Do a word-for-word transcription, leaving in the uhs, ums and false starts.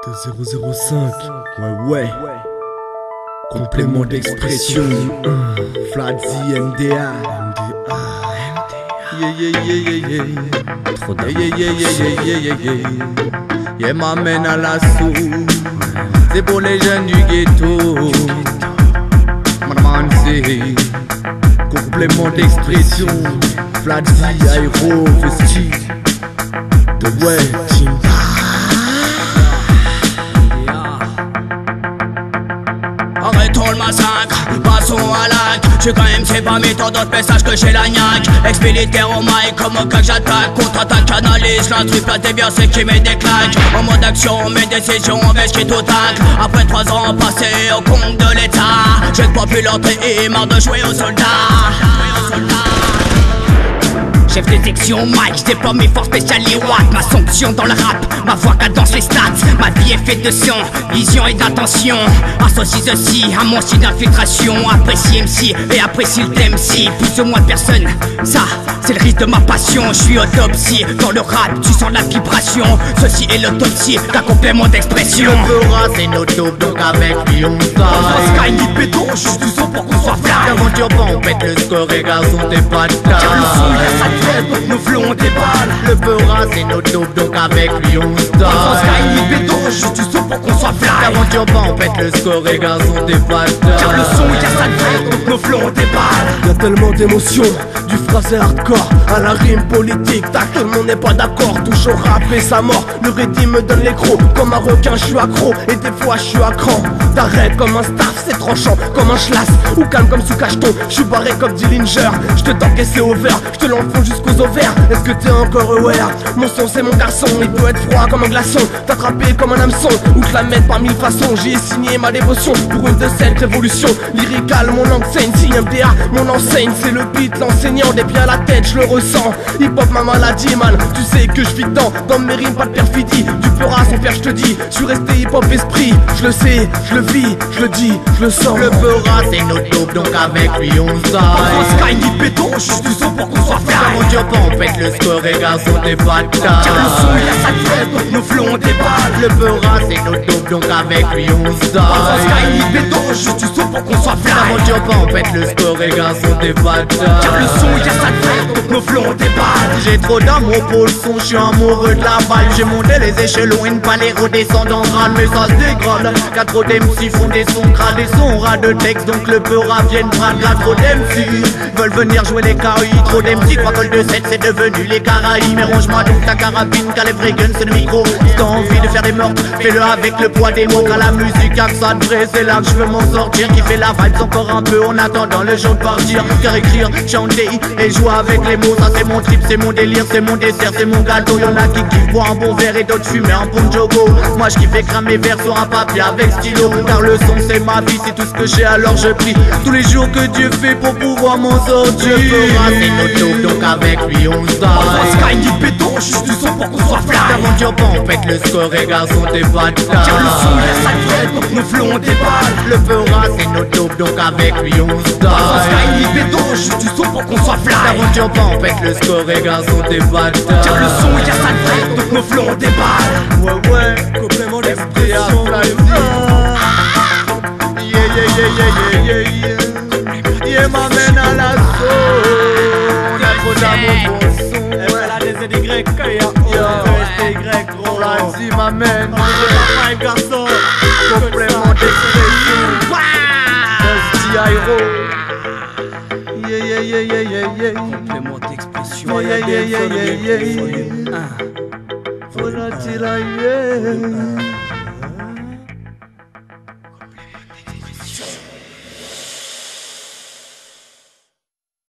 deux zéro zéro cinq. Ouais, ouais. Complément d'expression. Fladzi M D A. Yeah, yeah, yeah, yeah, yeah. Trop Yeah, yeah, yeah, yeah, yeah, yeah, yeah. Yeah, m'amène à l'assaut. C'est pour les jeunes du ghetto. Madame, c'est complément d'expression. Fladzi, Aero, Festi. De ouais. Arrêtons le massacre, passons à l'acte. J'suis quand même c'est parmi tant d'autres messages que j'ai la niaque. Ex-militaire au mic, comme au cas que j'attaque. Contre-attaque, analyse, l'intrus, place des biens, c'est qui met des claques. En mode action, mes décisions, mais j'quitte au tacle. Après trois ans passés au compte de l'état, j'ai pas pu l'entrée et marre de jouer aux soldats. Chef de section Mike, j'déploie mes forces spéciales Irak. Ma sanction dans le rap, ma voix cadence les stats. Ma vie est faite de sang, vision et d'attention. Associe ceci à mon style d'infiltration. Apprécie M C et apprécie le M C. Plus ou moins de personnes, ça c'est le risque de ma passion. J'suis autopsie, dans le rap tu sens la vibration. Ceci est l'autopsie d'un complément d'expression. Le fera c'est notre dope, donc avec lui on taille. Sky ni béton, juste du son pour qu'on soit fly. L'aventure pas on pète le score et garçon t'es pas de taille. Car le son y'a sa tête, nos flots on déballe. Le fera c'est notre dope, donc avec lui on Sky taille. ni béton, juste du son pour qu'on soit fly. L'aventure pas on pète le score et garçon t'es pas de taille. Car le son y'a sa tête, donc nos flots on déballe. Y'a tellement d'émotions, du phrasé hardcore à la rime politique. Tac, tout le monde n'est pas d'accord, touche au rap et sa mort. Le rythme me donne les crocs, comme un requin je suis accro. Et des fois je suis à cran, t'arrêtes comme un staff, c'est tranchant, comme un schlass. Ou calme comme sous cacheton, je suis barré comme Dillinger. Je te tank et c'est over, je te l'enfonce jusqu'aux ovaires. Est-ce que t'es encore aware? Mon son c'est mon garçon, il peut être froid comme un glaçon, t'attraper comme un hameçon, ou te la mettre par mille façons. J'y ai signé ma dévotion pour une de cette révolution. Lyrical, mon enseigne, signe M D A, mon enseigne. C'est le beat, l'enseignant, des pieds à la tête, je le ressens. Hip hop ma maladie man, tu sais que je vis dedans. Dans mes rimes pas de perfidie, du peur à son faire je te dis. Je suis resté hip hop esprit, je le sais, je le vis, je le dis, je le sens. Le fera c'est notre dope, donc avec lui on Sans taille. Sky ni béton, juste du son pour qu'on soit fly. L'aventure pas on pète le score et garçon t'es pas de Car le son taille. y'a sa tête, donc nos flots on déballe. Le fera c'est notre dope, donc avec lui on Sans taille. Sky ni béton, juste du son pour qu'on soit fly. L'aventure pas on pète le score et garçon t'es pas de Car le taille. son y'a sa tête, donc nos flots on déballe. J'ai trop d'amour pour le son, j'suis amoureux de la balle. J'ai monté les échelons, une palais redescend en grade, mais ça se dégrade. Quatre autres M C font des sons gras, des sons ras de texte, donc le peu rap viennent prendre la trop d'M C. Veulent venir jouer les K I, trop d'M C, crois que le deux sept c'est devenu les Caraïbes. Mais range-moi donc ta carabine, car les vrais guns c'est le micro. Si t'as envie de faire des meurtres, fais-le avec le poids des mots. Car la musique a que ça de vrai, c'est là que je veux m'en sortir. Qui fait la vibe encore un peu en attendant le jour de partir. Car écrire, chanter et jouer avec les mots, ça c'est mon trip, c'est mon délire, c'est mon dessert, c'est mon gâteau. Y'en a qui kiffent boire un bon verre et d'autres fumer un bon jogo. Moi je kiffe écrire mes vers sur un papier avec stylo. Car le son c'est ma vie, c'est tout ce que j'ai, alors je prie tous les jours que Dieu fait pour pouvoir m'en sortir. Le fera c'est notre dope, donc avec lui on Sans taille. Sky ni béton, juste du son pour qu'on soit fly. L'aventure pas on pète le score et garçon t'es pas de Car le son y'a sa taille. tête, donc nos flots on déballe. Le fera c'est notre dope, donc avec lui on Sans Sky taille. ni béton, juste du son pour qu'on soit fly. L'aventure pas on pète le score et garçon t'es pas de taille. Car le son y'a sa tête, donc nos flots on déballe. Ouais, ouais, complément d'expression. Yeah, yeah, yeah, yeah, yeah, yeah, yeah. Yeah, m'amène à l'assaut. On a trop d'amour pour le son. Elle a des Z Y, gros. Fladzi m'amène. Five garçon. Complément d'expression. Festi, Aero. Yeah, yeah, yeah, yeah, yeah, yeah. Complément d'expression. Yeah, yeah, yeah, yeah, yeah, yeah. Un. Fladzi, là, yeah.